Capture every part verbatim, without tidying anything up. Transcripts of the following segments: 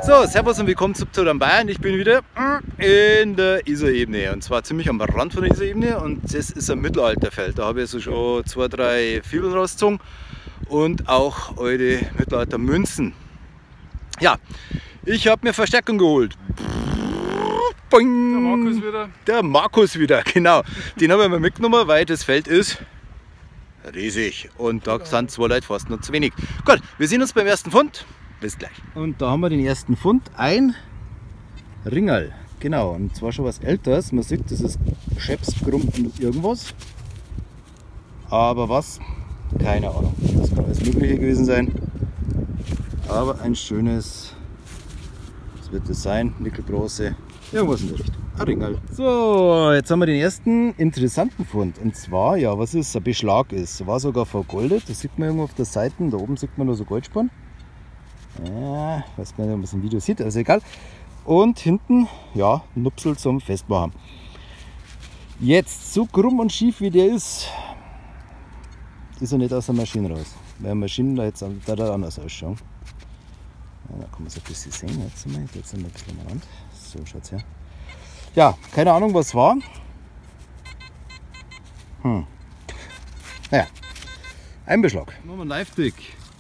So, servus und willkommen zu Tour Bayern. Ich bin wieder in der Isarebene und zwar ziemlich am Rand von der Isarebene und das ist ein Mittelalterfeld. Da habe ich also schon zwei, drei Fibeln rausgezogen und auch alte Mittelaltermünzen. Ja, ich habe mir Verstärkung geholt. Boing. Der Markus wieder. Der Markus wieder, genau. Den habe ich mir mitgenommen, weil das Feld ist riesig und da sind zwei Leute fast noch zu wenig. Gut, wir sehen uns beim ersten Fund. Bis gleich. Und da haben wir den ersten Fund, ein Ringerl. Genau, und zwar schon was Älteres. Man sieht, das ist Schäpsgrumpen irgendwas. Aber was? Keine Ahnung. Das kann alles Mögliche gewesen sein. Aber ein schönes, was wird das sein? Nickelbronze. Irgendwas in der Richtung. Ein Ringerl. So, jetzt haben wir den ersten interessanten Fund. Und zwar, ja, was ist? Ein Beschlag ist. War sogar vergoldet. Das sieht man irgendwo auf der Seite. Da oben sieht man nur so Goldspann. Ja, ich weiß gar nicht, ob man es im Video sieht, also egal. Und hinten, ja, Nupsel zum Festmachen. Jetzt, so krumm und schief wie der ist, ist er nicht aus der Maschine raus. Weil Maschinen da jetzt da, da anders ausschauen. Ja, da kann man es ein bisschen sehen. Jetzt sind wir, jetzt sind wir ein bisschen am Rand. So schaut's her. Ja, keine Ahnung, was war. Hm. Naja, ein Beschlag. Machen wir einen Live-Tick.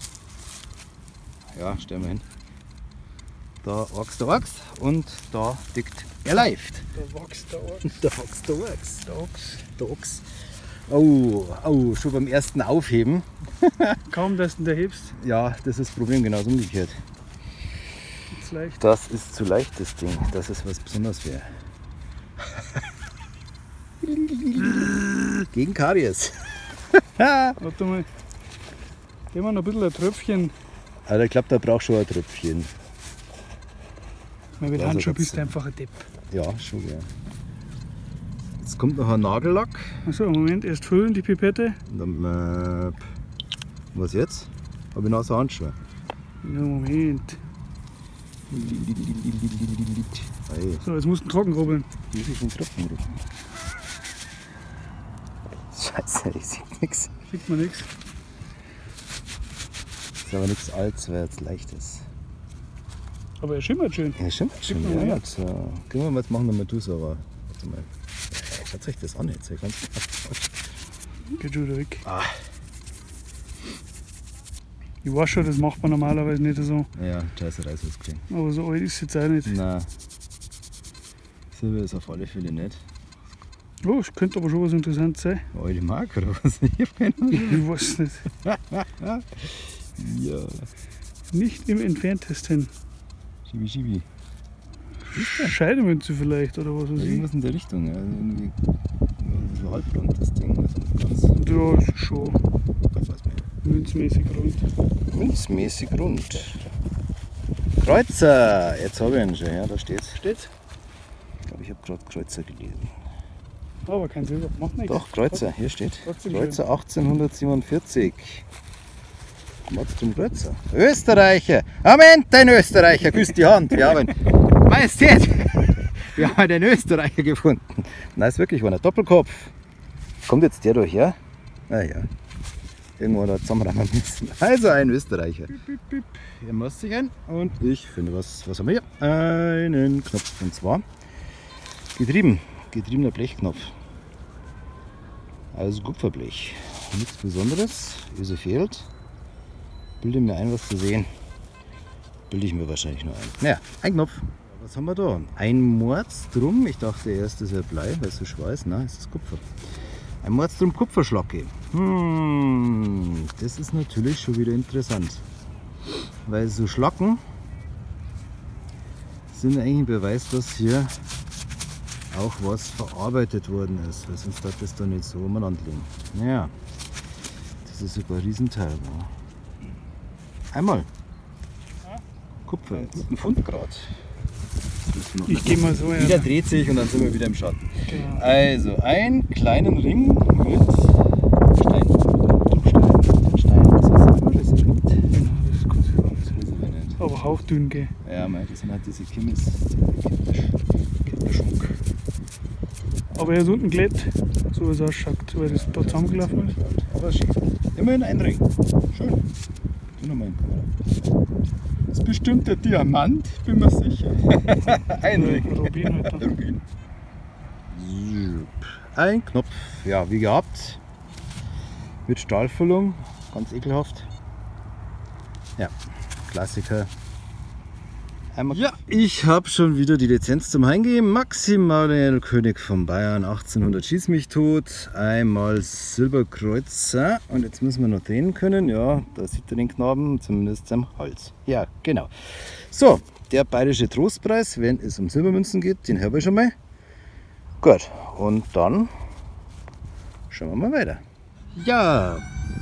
Ja, stellen wir hin. Da wächst der Wachs und da tickt er live. Da wächst der Ochs. Da wächst der Wachs. Der Ochs. Der Ochs. Oh, oh, schon beim ersten Aufheben. Kaum, dass du ihn da hebst. Ja, das ist das Problem, genauso umgekehrt. Ist leicht. Das ist zu leicht, das Ding. Das ist was Besonderes wäre. Gegen Karies. Warte mal. Geben wir noch ein bisschen ein Tröpfchen. Aber ich glaube, da braucht schon ein Tröpfchen. Weil mit Also Handschuh das- bist du einfach ein Depp. Ja, schon, ja. Jetzt kommt noch ein Nagellack. Achso, Moment, erst füllen die Pipette. Und dann, äh, was jetzt? Habe ich noch so Handschuhe. Ja, Moment. Hey, So, jetzt musst du trocken rubbeln. wie viel von Tropfen rufen? Scheiße, ich sehe nichts. Sieht man nichts. Ist aber nichts Altes, weil es leicht ist. Aber er schimmert schön. Ja, stimmt schon. mal Ja, her. so. Können wir mal jetzt machen, nochmal du sauber. Warte mal. Ja, schaut euch das an jetzt. Ganz Geht schon wieder weg. ah. Ich weiß schon, das macht man normalerweise nicht so. Ja, scheiße Reis ist gesehen. Aber so alt ist es jetzt auch nicht. Nein. Silber ist auf alle Fälle nicht. Oh, es könnte aber schon was Interessantes sein. Alte Mark oder was? Ich hab keine Ahnung. Ich weiß nicht. Ja. Nicht im entferntesten. Schibi, schibi. Scheidemünze vielleicht oder was weiß ich. Irgendwas in der Richtung. Ja. Irgendwie so halbrund das Ding. Also ganz, Ja, ist schon ganz was mehr. münzmäßig rund. Münzmäßig rund. Kreuzer! Jetzt habe ich ihn schon, ja, da steht's. Steht? Ich glaube, ich habe gerade Kreuzer gelesen. Aber kein Silber, macht nichts. Doch, Kreuzer, hier steht. Trotzdem Kreuzer achtzehnhundertsiebenundvierzig. Mats zum Kreuzer. Österreicher! Moment, ein Österreicher! Küsst die Hand! Wir haben Majestät! Wir haben einen Österreicher gefunden. Na, ist wirklich war ein Doppelkopf. Kommt jetzt der durch, ja? Ah ja. Irgendwo da zusammenrammen müssen. Also ein Österreicher. Bip, bip, bip. Hier muss ich ein und ich finde was. Was haben wir hier? Einen Knopf und zwar getrieben. Getriebener Blechknopf. Also Kupferblech. Nichts Besonderes. Öse fehlt. Bilde mir ein, was zu sehen. Bilde ich mir wahrscheinlich nur ein. Naja, ein Knopf. Was haben wir da? Ein Mordstrum. Ich dachte erst, das wäre Blei, weil es so schwer ist. Nein, es ist Kupfer. Ein Mordstrum Kupferschlacke. Hm, das ist natürlich schon wieder interessant. Weil so Schlacken sind eigentlich ein Beweis, dass hier auch was verarbeitet worden ist. Weil sonst darf das da nicht so umeinander liegen. Naja, das ist sogar ein Riesenteil. Ne? Einmal. Kupfer, einen guten Fundgrad. Ich gehe mal so her. Jeder dreht sich und dann sind wir wieder im Schatten. Genau. Also einen kleinen Ring mit Stein. Stein. Stein. Das ist immer das ist gut. Genau, das ist gut. Das wissen wir nicht. Aber hauchdünn, gell? Ja, mei, das sind halt diese Kimmis. Kinderschmuck. Aber er ist unten glatt, so wie es ausschaut, so wie das da zusammengelaufen ist. Aber schön. Immerhin ein Ring. Schön. Tu nochmal in die Kamera. Das ist bestimmt der Diamant, bin mir sicher. Ein Ring. Rubin halt. Rubin. Ein Knopf, ja, wie gehabt. Mit Stahlfüllung, ganz ekelhaft. Ja, Klassiker. Einmal ja, ich habe schon wieder die Lizenz zum Heimgeben. Maximilian König von Bayern, achtzehnhundert schieß mich tot. Einmal Silberkreuzer. Und jetzt müssen wir noch drehen können. Ja, da sieht er den Knaben, zumindest am Hals. Ja, genau. So, der bayerische Trostpreis, wenn es um Silbermünzen geht, den haben wir schon mal. Gut, und dann schauen wir mal weiter. Ja,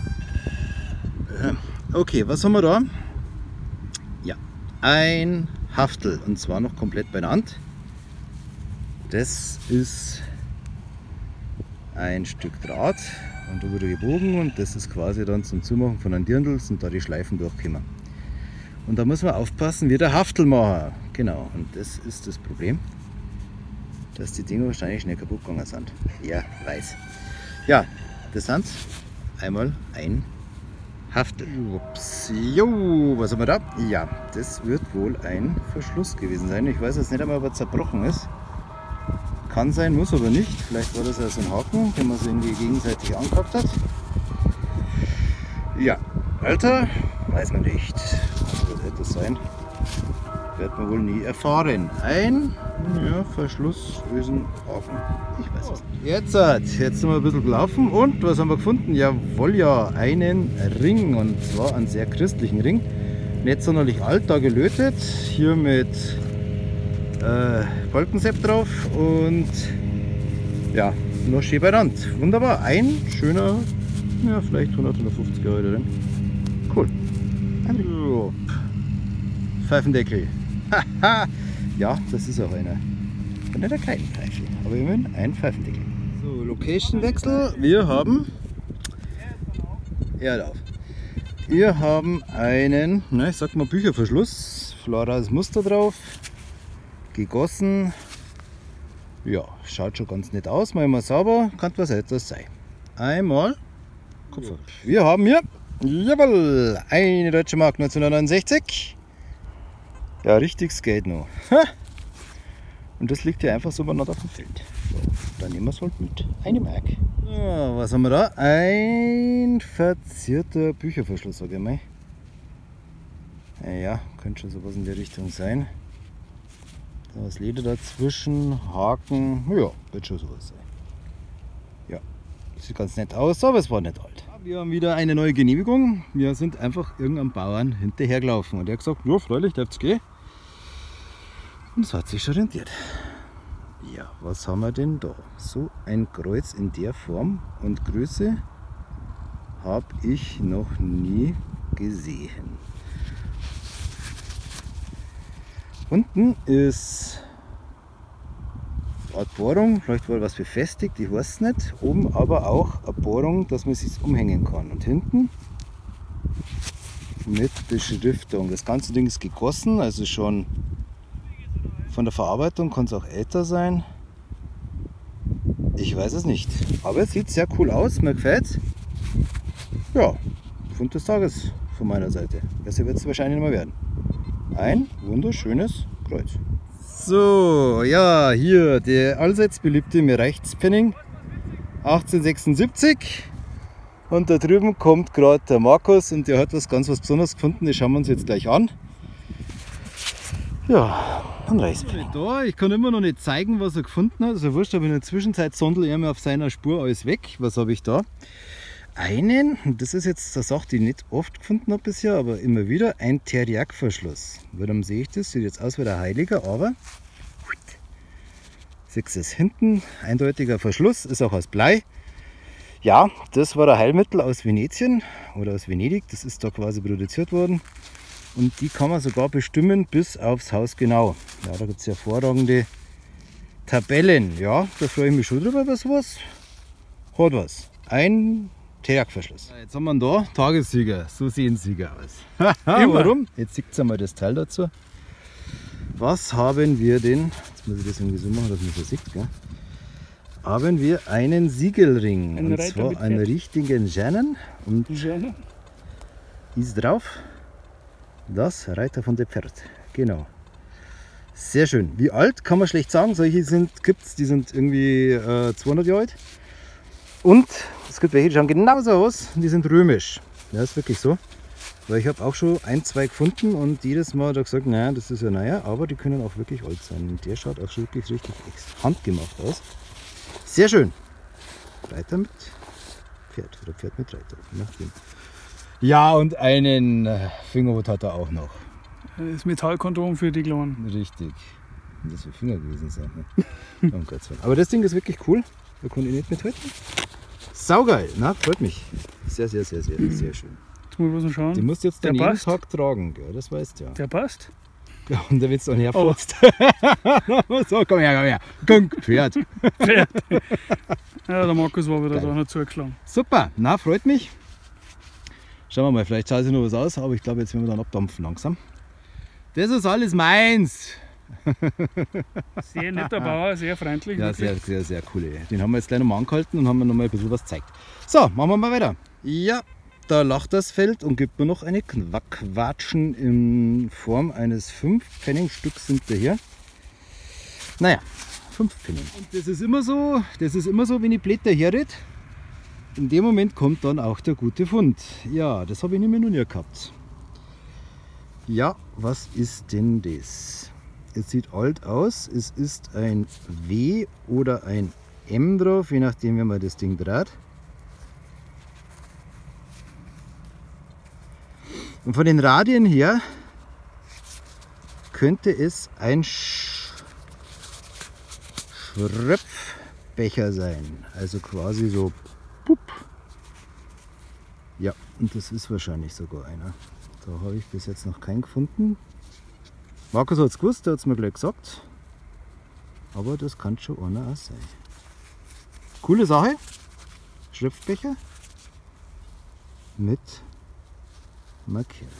okay, was haben wir da? Ja, ein Haftel, und zwar noch komplett bei der Hand. Das ist ein Stück Draht und da wurde gebogen und das ist quasi dann zum Zumachen von einem Dirndl, sind da die Schleifen durchgekommen. Und da muss man aufpassen, wie der Haftelmacher. Genau, und das ist das Problem, dass die Dinger wahrscheinlich schnell kaputt gegangen sind. Ja, weiß. Ja, das sind einmal ein Haftel. Ups. Jo, was haben wir da? Ja, das wird wohl ein Verschluss gewesen sein. Ich weiß jetzt nicht einmal, ob er zerbrochen ist. Kann sein, muss aber nicht. Vielleicht war das ja so ein Haken, den man so irgendwie gegenseitig angepackt hat. Ja, Alter, weiß man nicht. Was wird das sein? Wird man wohl nie erfahren. Ein ja, Verschlussösenhaken. Ich weiß es nicht. Jetzt, jetzt sind wir ein bisschen gelaufen und was haben wir gefunden? Jawohl, ja, einen Ring, und zwar einen sehr christlichen Ring. Nicht sonderlich alt, da gelötet. Hier mit äh, Balkensepp drauf und ja, noch schön bei Rand. Wunderbar, ein schöner, ja, vielleicht hundert, hundertfünfzig Euro drin. Cool. So. Pfeifendeckel. Ja, das ist auch einer von einer kleinen Pfeife, aber immerhin ein Pfeifendeckel. So, Location-Wechsel. Wir haben ja, auf. Wir haben einen, na, ich sag mal Bücherverschluss, florales Muster drauf, gegossen. Ja, schaut schon ganz nett aus, mal immer sauber, kann was etwas sein. Einmal Kupfer. Wir haben hier, jawohl, eine Deutsche Mark neunzehnhundertneunundsechzig. Ja, richtig Geld noch. Und das liegt hier einfach so übereinander auf dem Feld. So, dann nehmen wir es halt mit. Eine Mark. Ja, was haben wir da? Ein verzierter Bücherverschluss, sag ich mal. Naja, könnte schon sowas in der Richtung sein. Da ist Leder dazwischen, Haken. Ja, wird schon sowas sein. Ja, sieht ganz nett aus, aber es war nicht alt. Wir haben wieder eine neue Genehmigung. Wir sind einfach irgendeinem Bauern hinterhergelaufen und er hat gesagt, ja, freilich, darf's gehen. Und es hat sich schon rentiert. Ja, was haben wir denn da? So ein Kreuz in der Form und Größe habe ich noch nie gesehen. Unten ist eine Art Bohrung, vielleicht war was befestigt, ich weiß es nicht. Oben aber auch eine Bohrung, dass man sich umhängen kann. Und hinten mit Beschriftung. Das ganze Ding ist gegossen, also schon von der Verarbeitung kann es auch älter sein. Ich weiß es nicht. Aber es sieht sehr cool aus, mir gefällt. Ja, Fund des Tages von meiner Seite. Besser wird es wahrscheinlich nicht mehr werden. Ein wunderschönes Kreuz. So, ja, hier der allseits beliebte Mir reicht's Penning achtzehnhundertsechsundsiebzig. Und da drüben kommt gerade der Markus und der hat was ganz was Besonderes gefunden. Das schauen wir uns jetzt gleich an. Ja, ein Reichspenning. Da, ich kann immer noch nicht zeigen, was er gefunden hat. Also wurscht, aber in der Zwischenzeit sondel er mir auf seiner Spur alles weg. Was habe ich da? Einen, das ist jetzt eine Sache, die ich nicht oft gefunden habe bisher, aber immer wieder, ein Teriak-Verschluss. Warum sehe ich das? Sieht jetzt aus wie der Heiliger, aber siehst du es hinten, eindeutiger Verschluss, ist auch aus Blei. Ja, das war ein Heilmittel aus Venetien oder aus Venedig, das ist da quasi produziert worden. Und die kann man sogar bestimmen bis aufs Haus genau. Ja, da gibt es hervorragende Tabellen. Ja, da freue ich mich schon drüber über sowas. Hat was. Ein Teriak-Verschluss. Jetzt haben wir ihn da, Tagessieger. So sehen Sieger aus. Warum? Jetzt sieht ihr mal das Teil dazu. Was haben wir denn? Jetzt muss ich das irgendwie so machen, dass man das sieht. Gell? Haben wir einen Siegelring. Ein und zwar einen richtigen Jennen. Und Jennen? ist drauf Das Reiter von der Pferd, genau. Sehr schön. Wie alt kann man schlecht sagen. Solche gibt es, die sind irgendwie äh, zweihundert Jahre alt. Und es gibt welche, die schauen genauso aus und die sind römisch. Ja, ist wirklich so. Weil ich habe auch schon ein, zwei gefunden und jedes Mal hat er gesagt, naja, das ist ja naja, aber die können auch wirklich alt sein. Und der schaut auch schon wirklich richtig handgemacht aus. Sehr schön. Reiter mit Pferd oder Pferd mit Reiter, je nachdem. Ja, und einen Fingerhut hat er auch noch. Das Metallkondom für die Kleinen. Richtig. Das wird Finger gewesen sein. Ne? Oh Gott sei Dank. Aber das Ding ist wirklich cool. Da konnte ich nicht mithalten. Saugeil. Na, freut mich. Sehr, sehr, sehr, sehr, sehr schön. Jetzt muss ich mal schauen. Die musst du jetzt dann Der jeden passt. Tag tragen, gell? Das weißt du ja. Der passt? Ja, und der wird es auch nicht herfotzt. Oh. So, komm her, komm her. Guck, Pferd. Pferd. Ja, der Markus war wieder Geil. da, hat zugeschlagen. Super, na, freut mich. Schauen wir mal, vielleicht schaut sich noch was aus, aber ich glaube, jetzt werden wir dann abdampfen langsam. Das ist alles meins. Sehr netter Bauer, sehr freundlich. Ja, wirklich. sehr, sehr, sehr coole. Den haben wir jetzt gleich nochmal angehalten und haben wir noch mal ein bisschen was gezeigt. So, machen wir mal weiter. Ja, da lacht das Feld und gibt mir noch eine Quackwatschen in Form eines fünf Pfennig Stücks hinterher. Naja, fünf Pfennig. Und das ist immer so, das ist immer so, wenn ich Blätter herred. In dem Moment kommt dann auch der gute Fund. Ja, das habe ich nämlich noch nie gehabt. Ja, was ist denn das? Es sieht alt aus. Es ist ein W oder ein M drauf, je nachdem, wie man das Ding dreht. Und von den Radien her könnte es ein Sch Schröpfbecher sein. Also quasi so pup. Ja, und das ist wahrscheinlich sogar einer. Da habe ich bis jetzt noch keinen gefunden. Markus hat es gewusst, der hat es mir gleich gesagt. Aber das kann schon einer auch sein. Coole Sache. Schröpfbecher mit Markierung.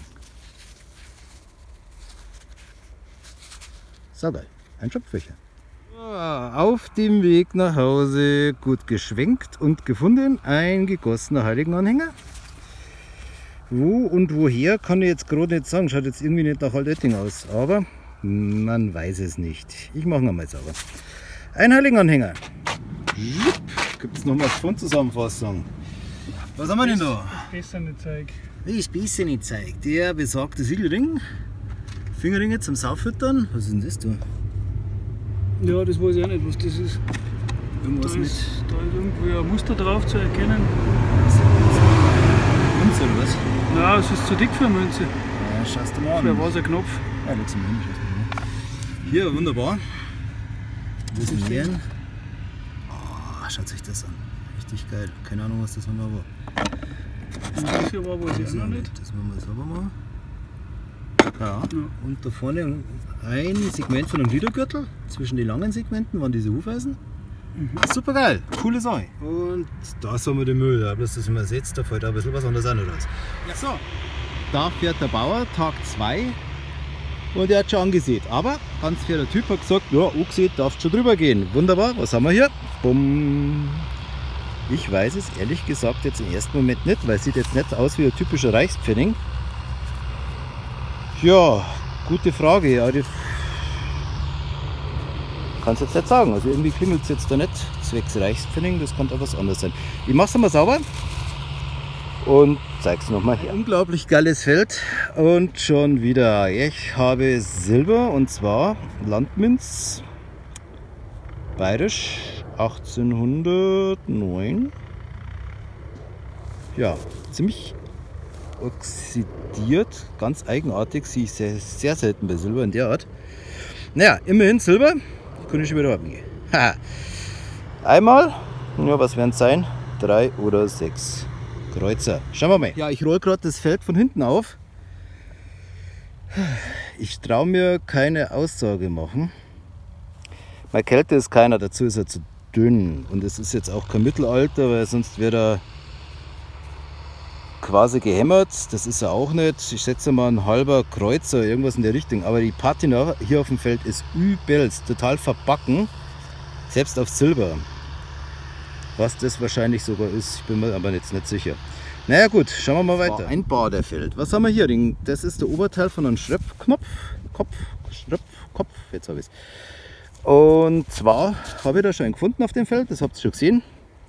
So geil, ein Schröpfbecher. Auf dem Weg nach Hause gut geschwenkt und gefunden ein gegossener Heiligenanhänger. Wo und woher kann ich jetzt gerade nicht sagen, schaut jetzt irgendwie nicht nach Altötting aus, aber man weiß es nicht. Ich mache ihn einmal sauber. Ein Heiligenanhänger. Gibt es nochmal Fundzusammenfassung. Was haben wir denn da? Besser nicht zeig. Das ist besser nicht zeigt. Der besagte Siegelring. Fingerringe zum Sauffüttern. Was ist denn das da? Ja, das weiß ich auch nicht, was das ist. Irgendwas Da mit ist, da ist irgendwie ein Muster drauf zu erkennen. Münze oder was? Nein, es ist zu dick für eine Münze. Ja, schaust du mal an. Für was ein Knopf. Ja, leg's mal hin, schaust du mal. Hier, wunderbar. Das ist ein Leeren. Oh, schaut sich das an. Richtig geil. Keine Ahnung, was das nochmal war. Und das hier war, weiß ich auch noch nicht. Das machen wir sauber machen. Ja. Ja. Und da vorne ein Segment von einem Gliedergürtel. Zwischen den langen Segmenten waren diese Hufeisen. Mhm. Super geil, coole Sache. Und da haben wir den Müll. Ja, bloß das man setzt, da fällt auch ein bisschen was anderes auch noch raus. Ja, so. Da fährt der Bauer, Tag zwei. Und er hat schon angesät. Aber ganz fairer Typ hat gesagt, ja, angesät, darfst schon drüber gehen. Wunderbar, was haben wir hier? Bumm. Ich weiß es ehrlich gesagt jetzt im ersten Moment nicht, weil es sieht jetzt nicht aus wie ein typischer Reichspfennig. Ja, gute Frage. Ja, die kann es jetzt nicht sagen. Also irgendwie klingelt es jetzt da nicht zwecks Reichspfennig, das kann auch was anderes sein. Ich mache es einmal sauber und zeige es nochmal her. Unglaublich geiles Feld und schon wieder. Ich habe Silber und zwar Landmünz, bayerisch, achtzehnhundertneun. Ja, ziemlich oxidiert, ganz eigenartig, sehe ich sehr, sehr selten bei Silber in der Art. Naja, immerhin Silber, kann ich schon wieder abgehen. Einmal, ja, was werden es sein? Drei oder sechs Kreuzer. Schauen wir mal. Ja, ich roll gerade das Feld von hinten auf. Ich traue mir keine Aussage machen. Bei Kälte ist keiner, dazu ist er zu dünn. Und es ist jetzt auch kein Mittelalter, weil sonst wäre er quasi gehämmert. Das ist er auch nicht. Ich schätze mal ein halber Kreuzer, irgendwas in der Richtung. Aber die Patina hier auf dem Feld ist übelst, total verbacken. Selbst auf Silber. Was das wahrscheinlich sogar ist, ich bin mir aber jetzt nicht sicher. Naja gut, schauen wir mal weiter. Ein Baderfeld. Was haben wir hier? Das ist der Oberteil von einem Schröpfknopf. Kopf, Schröpfkopf, jetzt habe ich es. Und zwar habe ich da schon einen gefunden auf dem Feld, das habt ihr schon gesehen.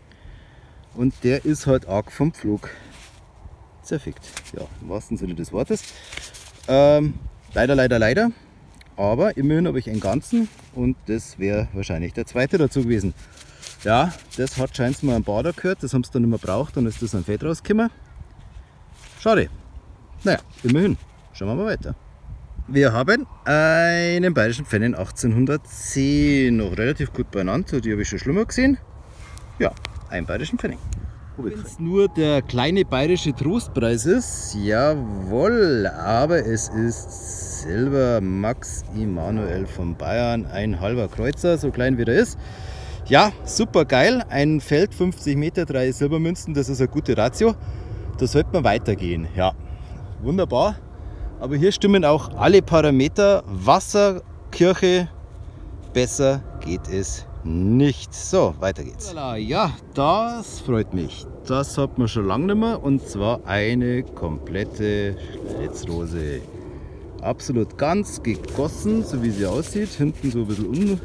Und der ist halt arg vom Flug zerfickt. Ja, im wahrsten Sinne des Wortes. Ähm, leider, leider, leider. Aber immerhin habe ich einen ganzen und das wäre wahrscheinlich der zweite dazu gewesen. Ja, das hat scheinbar mal ein Bader gehört, das haben sie dann nicht mehr braucht, dann ist das ein Feld rausgekommen. Schade. Naja, immerhin. Schauen wir mal weiter. Wir haben einen bayerischen Pfennig achtzehnhundertzehn, noch relativ gut beieinander, die habe ich schon schlimmer gesehen. Ja, einen bayerischen Pfennig. Wenn es nur der kleine bayerische Trostpreis ist, jawohl, aber es ist Silber Max Emanuel von Bayern, ein halber Kreuzer, so klein wie der ist. Ja, super geil, ein Feld, fünfzig Meter, drei Silbermünzen, das ist eine gute Ratio. Da sollte man weitergehen, ja, wunderbar. Aber hier stimmen auch alle Parameter, Wasser, Kirche, besser geht es nicht. So, weiter geht's. Ja, das freut mich. Das hat man schon lange nicht mehr und zwar eine komplette Schlitzrose. Absolut ganz gegossen, so wie sie aussieht. Hinten so ein bisschen un,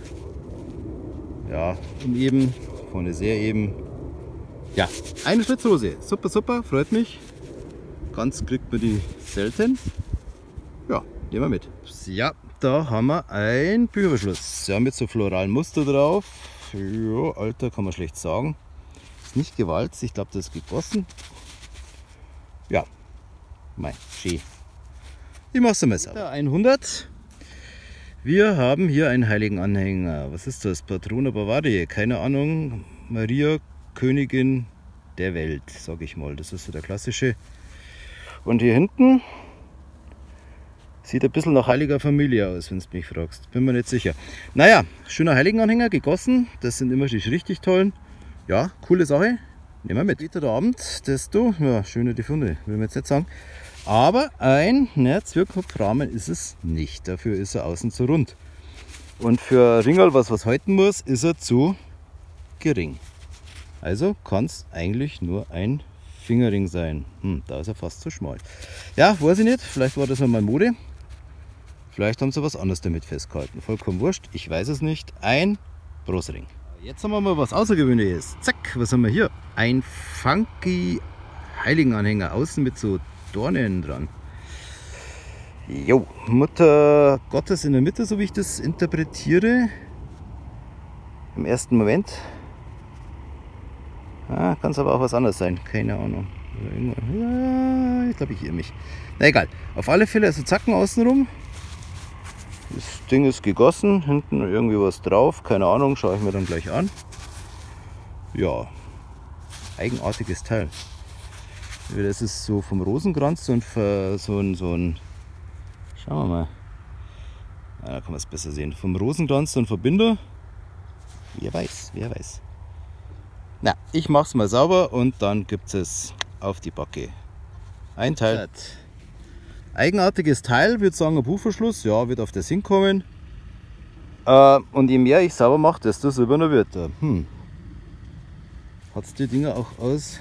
ja, uneben, vorne sehr eben. Ja, eine Schlitzrose. Super, super, freut mich. Ganz kriegt man die selten. Ja, nehmen wir mit. Ja, da haben wir ein Bücherverschluss. Ja, mit so floralen Muster drauf. Ja, Alter kann man schlecht sagen. Ist nicht gewalzt, ich glaube, das ist gegossen. Ja, mein schön. Ich mach's einmal sauber. hundert. Wir haben hier einen heiligen Anhänger. Was ist das? Patrona Bavariae. Keine Ahnung. Maria, Königin der Welt, sage ich mal. Das ist so der klassische. Und hier hinten sieht ein bisschen nach heiliger Familie aus, wenn du mich fragst. Bin mir nicht sicher. Naja, schöner Heiligenanhänger, gegossen. Das sind immer die richtig tollen. Ja, coole Sache. Nehmen wir mit. Später Abend, desto, ja, schöne die Funde, will man jetzt nicht sagen. Aber ein ne, Zwirnkopfrahmen ist es nicht. Dafür ist er außen zu rund. Und für Ringerl, was was halten muss, ist er zu gering. Also kann es eigentlich nur ein Fingerring sein. Hm, da ist er fast zu schmal. Ja, weiß ich nicht. Vielleicht war das noch mal Mode. Vielleicht haben sie was anderes damit festgehalten. Vollkommen wurscht. Ich weiß es nicht. Ein Brustring. Jetzt haben wir mal was Außergewöhnliches. Zack, was haben wir hier? Ein funky Heiligenanhänger. Außen mit so Dornen dran. Jo, Mutter Gottes in der Mitte, so wie ich das interpretiere. Im ersten Moment. Ah, kann es aber auch was anderes sein, keine Ahnung. Ja, ich glaube, ich irre mich. Na egal, auf alle Fälle also Zacken außenrum. Das Ding ist gegossen, hinten irgendwie was drauf, keine Ahnung, schaue ich mir dann gleich an. Ja, eigenartiges Teil. Das ist so vom Rosenkranz so ein, so ein, so ein schauen wir mal, ja, da kann man es besser sehen. Vom Rosenkranz so ein Verbinder. Wer weiß, wer weiß. Na, ich mach's mal sauber und dann gibt es auf die Backe. Ein Teil. Eigenartiges Teil, würde sagen ein Buchverschluss, ja, wird auf das hinkommen. Äh, und je mehr ich sauber mache, desto silberner wird er. Hm. Hat es die Dinger auch aus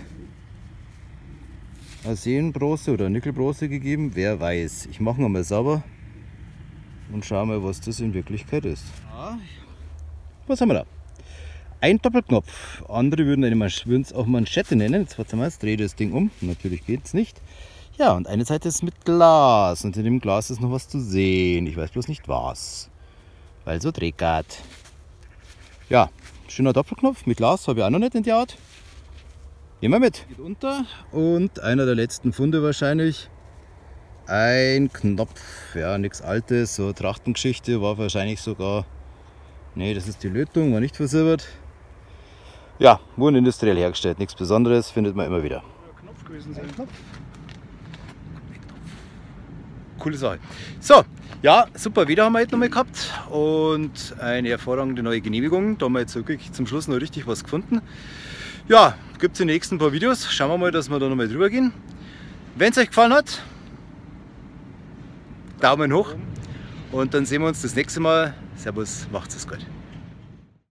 Arsenbronze oder Nickelbronze gegeben? Wer weiß. Ich mache mal sauber und schaue mal, was das in Wirklichkeit ist. Was haben wir da? Ein Doppelknopf. Andere würden es auch Manschette nennen. Jetzt warte mal, jetzt drehe das Ding um. Natürlich geht es nicht. Ja, und eine Seite ist mit Glas. Und in dem Glas ist noch was zu sehen. Ich weiß bloß nicht was. Weil so dreckert. Ja, schöner Doppelknopf mit Glas. Habe ich auch noch nicht in der Art. Nehmen wir mit. Geht unter. Und einer der letzten Funde wahrscheinlich. Ein Knopf. Ja, nichts Altes. So Trachtengeschichte. War wahrscheinlich sogar... Ne, das ist die Lötung. War nicht versilbert. Ja, wurden industriell hergestellt, nichts Besonderes, findet man immer wieder. Knopf gewesen sein. Knopf. Coole Sache. So, ja, super Wetter haben wir heute nochmal gehabt und eine hervorragende neue Genehmigung. Da haben wir jetzt wirklich zum Schluss noch richtig was gefunden. Ja, gibt es in den nächsten paar Videos. Schauen wir mal, dass wir da nochmal drüber gehen. Wenn es euch gefallen hat, Daumen hoch und dann sehen wir uns das nächste Mal. Servus, macht's es gut.